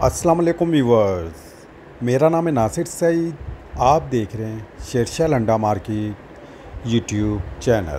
अस्सलाम वालेकुम व्यूवर्स, मेरा नाम है नासिर सईद। आप देख रहे हैं Shershah Landa market YouTube channel.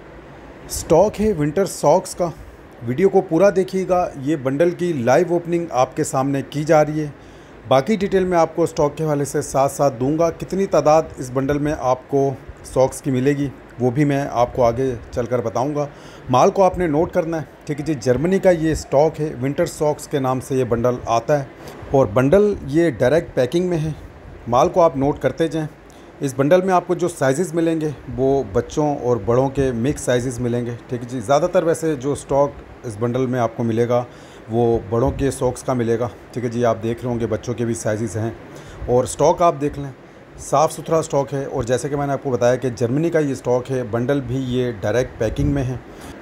Stock है विंटर सॉक्स का। वीडियो को पूरा देखिएगा। ये बंडल की लाइव ओपनिंग आपके सामने की जा रही है। बाकी डिटेल मैं आपको स्टॉक के हवाले से साथ साथ दूंगा। कितनी तादाद इस बंडल में आपको सॉक्स की मिलेगी वो भी मैं आपको आगे चलकर बताऊंगा। माल को आपने नोट करना है, ठीक है जी। जर्मनी का ये स्टॉक है, विंटर सॉक्स के नाम से ये बंडल आता है और बंडल ये डायरेक्ट पैकिंग में है। माल को आप नोट करते जाएं। इस बंडल में आपको जो साइज़ मिलेंगे वो बच्चों और बड़ों के मिक्स साइज़ मिलेंगे, ठीक है जी। ज़्यादातर वैसे जो स्टॉक इस बंडल में आपको मिलेगा वो बड़ों के सॉक्स का मिलेगा, ठीक है जी। आप देख रहे होंगे बच्चों के भी साइज़ हैं और स्टॉक आप देख लें, साफ़ सुथरा स्टॉक है। और जैसे कि मैंने आपको बताया कि जर्मनी का ये स्टॉक है, बंडल भी ये डायरेक्ट पैकिंग में है।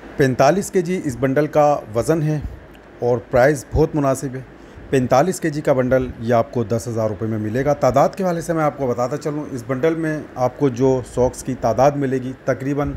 45 केजी इस बंडल का वज़न है और प्राइस बहुत मुनासिब है। 45 केजी का बंडल ये आपको 10,000 रुपये में मिलेगा। तादाद के हवाले से मैं आपको बताता चलूँ, इस बंडल में आपको जो सॉक्स की तादाद मिलेगी तकरीबन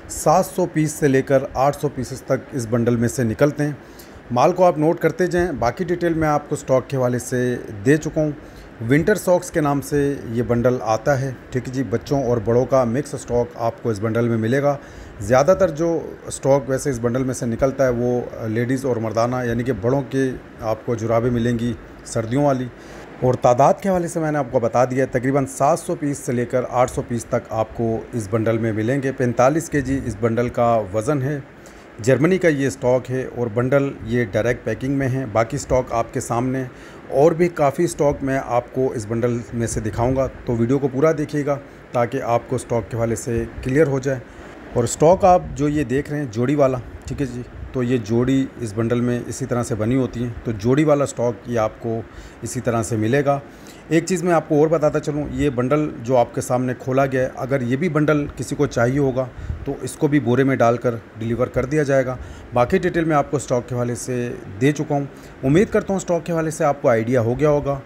700 पीस से लेकर 800 पीसेस तक इस बंडल में से निकलते हैं। माल को आप नोट करते जाएं। बाकी डिटेल मैं आपको स्टॉक के हवाले से दे चुका हूँ। विंटर सॉक्स के नाम से ये बंडल आता है, ठीक है जी। बच्चों और बड़ों का मिक्स स्टॉक आपको इस बंडल में मिलेगा। ज़्यादातर जो स्टॉक वैसे इस बंडल में से निकलता है वो लेडीज़ और मर्दाना यानी कि बड़ों के आपको जुराबें मिलेंगी सर्दियों वाली। और तादाद के हवाले से मैंने आपको बता दिया, तकरीबन 700 पीस से लेकर 800 पीस तक आपको इस बंडल में मिलेंगे। 45 केजी इस बंडल का वज़न है। जर्मनी का ये स्टॉक है और बंडल ये डायरेक्ट पैकिंग में है। बाकी स्टॉक आपके सामने और भी काफ़ी स्टॉक मैं आपको इस बंडल में से दिखाऊंगा, तो वीडियो को पूरा देखिएगा ताकि आपको स्टॉक के हवाले से क्लियर हो जाए। और स्टॉक आप जो ये देख रहे हैं जोड़ी वाला, ठीक है जी, तो ये जोड़ी इस बंडल में इसी तरह से बनी होती हैं। तो जोड़ी वाला स्टॉक ये आपको इसी तरह से मिलेगा। एक चीज़ मैं आपको और बताता चलूँ, ये बंडल जो आपके सामने खोला गया है, अगर ये भी बंडल किसी को चाहिए होगा तो इसको भी बोरे में डालकर डिलीवर कर दिया जाएगा। बाकी डिटेल मैं आपको स्टॉक के हवाले से दे चुका हूँ। उम्मीद करता हूँ स्टॉक के हवाले से आपको आइडिया हो गया होगा।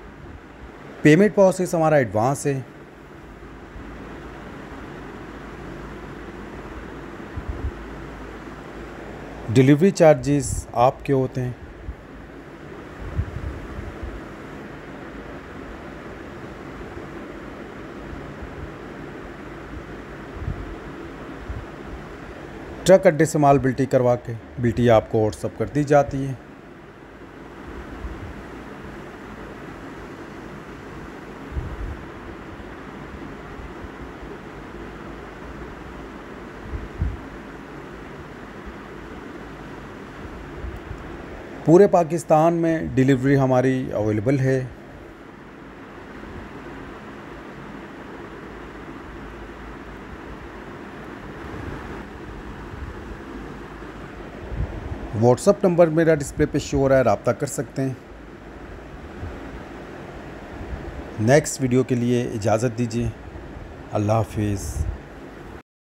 पेमेंट प्रोसेस हमारा एडवांस है। डिलीवरी चार्जेस आपके होते हैं। ट्रक अड्डे से माल बिल्टी करवा के बिल्टी आपको व्हाट्सअप कर दी जाती है। पूरे पाकिस्तान में डिलीवरी हमारी अवेलेबल है। व्हाट्सअप नंबर मेरा डिस्प्ले पे शो हो रहा है, रब्ता कर सकते हैं। नेक्स्ट वीडियो के लिए इजाज़त दीजिए। अल्लाह हाफिज़।